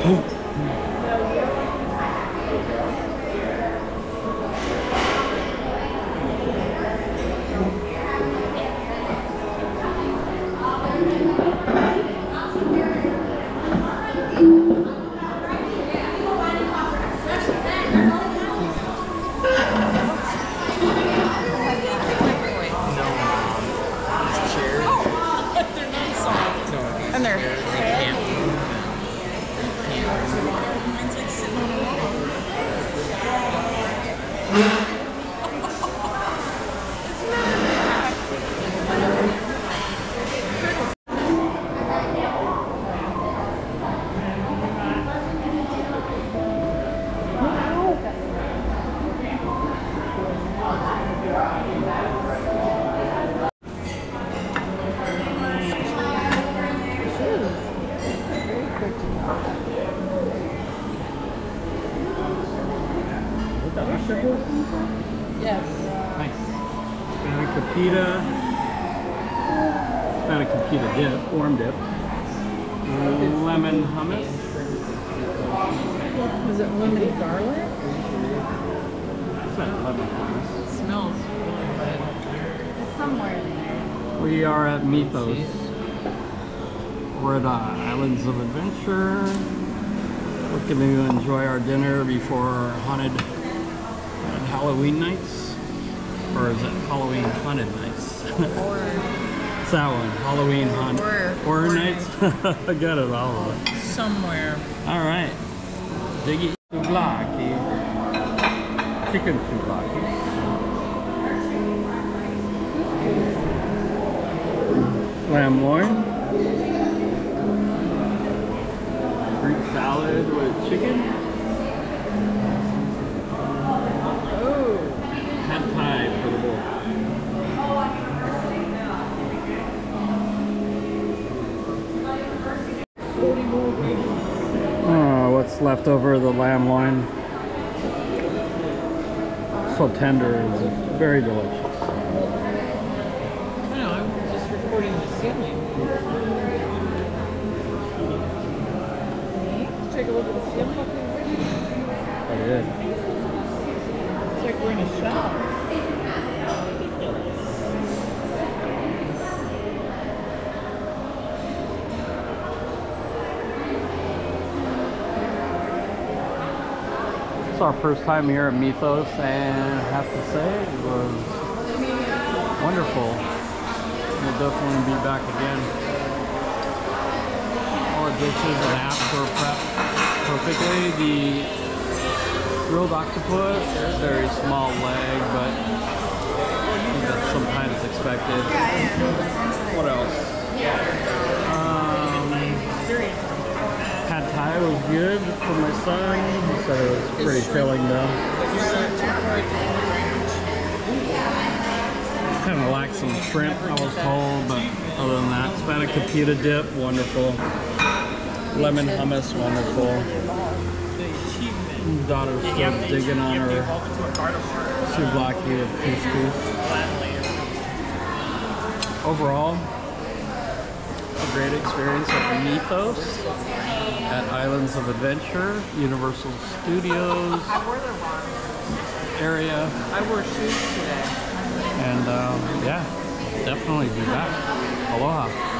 Yes. Nice. Spanakopita dip, warm dip. Lemon hummus. Was it lemon garlic? It's not lemon hummus. It smells really good. It's somewhere in there. We are at Mythos. We're at Islands of Adventure. Looking to enjoy our dinner before haunted Halloween nights. Or is it Halloween haunted nights? It's that one. Halloween haunted horror nights. I got it all. Somewhere. Alright. Diggy souvlaki. Chicken souvlaki. Lamb loin. Greek salad with chicken. Oh. Pad thai for the bowl. Oh, what's left over of the lamb loin. So tender, it's very delicious. I know, I'm just recording the ceiling. Take a look at the ceiling. I did. It's like we're in a shop. It's our first time here at Mythos, and I have to say it was wonderful. We'll definitely be back again. All the dishes and apps were prepped perfectly. The grilled octopus, very small leg, but I think that's sometimes expected. What else? Pad thai was good for my son. He said it was pretty filling though. Kind of lacked some shrimp, I was told, but other than that, spanakopita dip, wonderful. Lemon hummus, wonderful. Daughter's still digging on her souvlaki with couscous. Overall, a great experience at Mythos at Islands of Adventure, Universal Studios area. I wore shoes today. And yeah, definitely be back. Aloha.